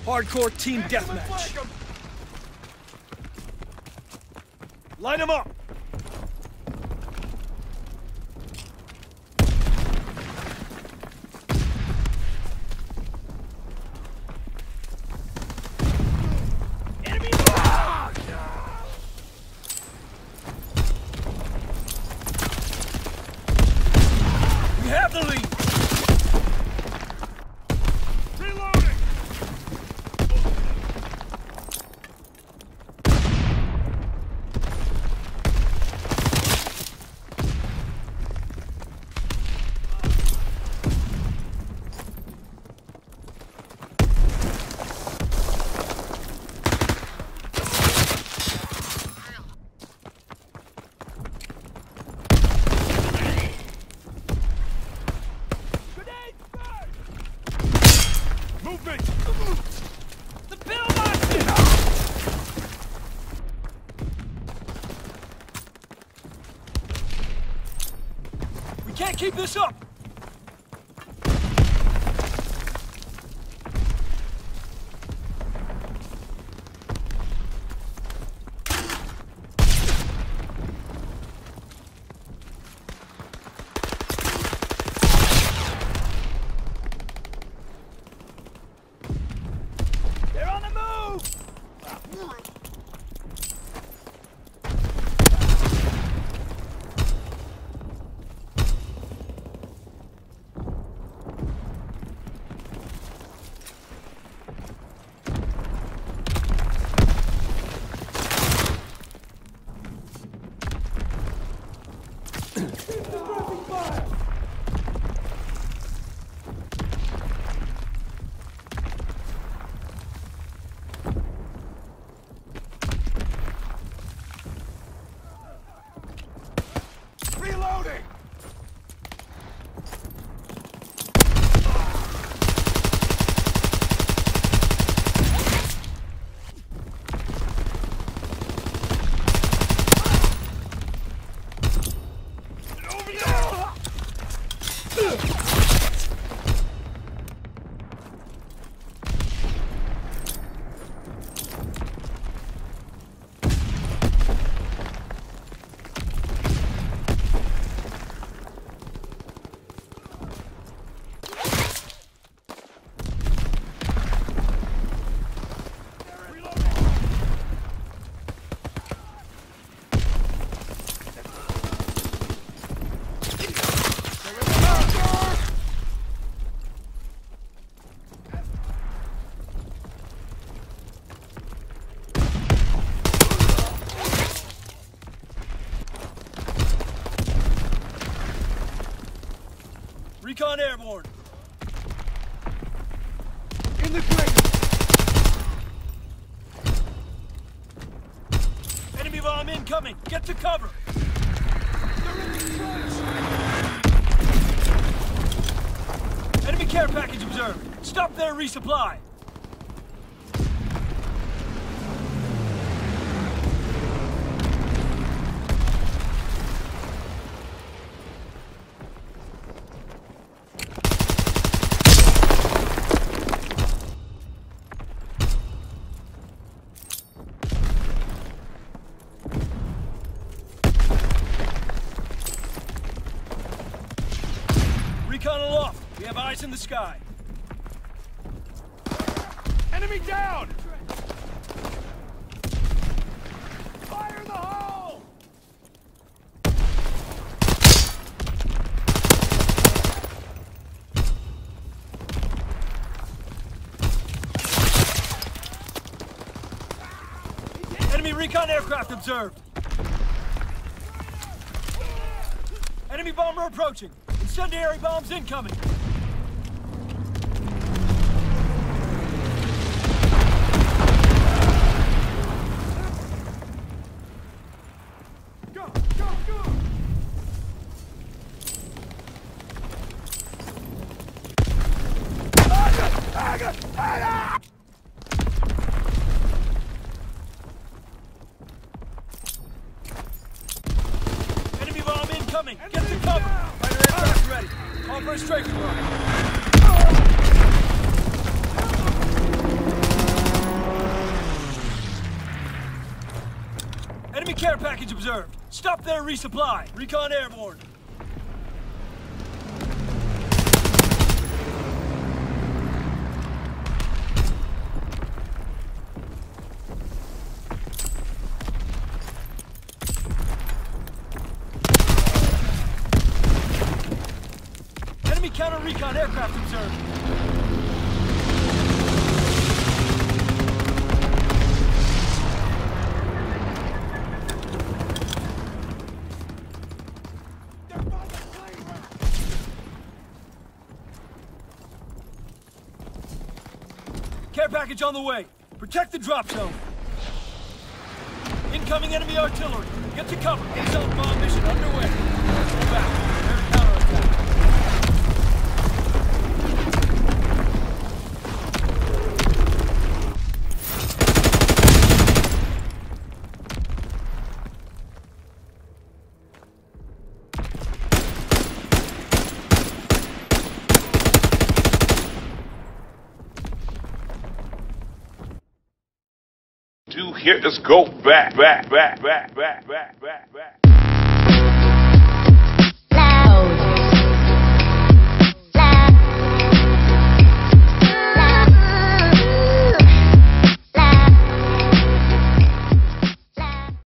Hardcore team deathmatch. Line them up! Enemy! We have the lead! Reloading! Movement! The pillboxes! We can't keep this up! Reloading! Recon airborne! In the grave! Enemy bomb incoming! Get to cover! They're in the trench! Enemy care package observed! Stop there, resupply! Recon aloft. We have eyes in the sky. Enemy down! Fire in the hole! Enemy recon aircraft observed. Enemy bomber approaching. Incendiary bombs incoming! Go! Go! Go! Enemy bomb incoming! Get to cover! Fighter aircraft ready! Call for a strafing run! Care package observed. Stop there, resupply. Recon airborne. Enemy counter-recon aircraft observed. Care package on the way. Protect the drop zone. Incoming enemy artillery. Get to cover. A-zone bomb mission underway. Go back. Prepare to counterattack. Here, let's go back.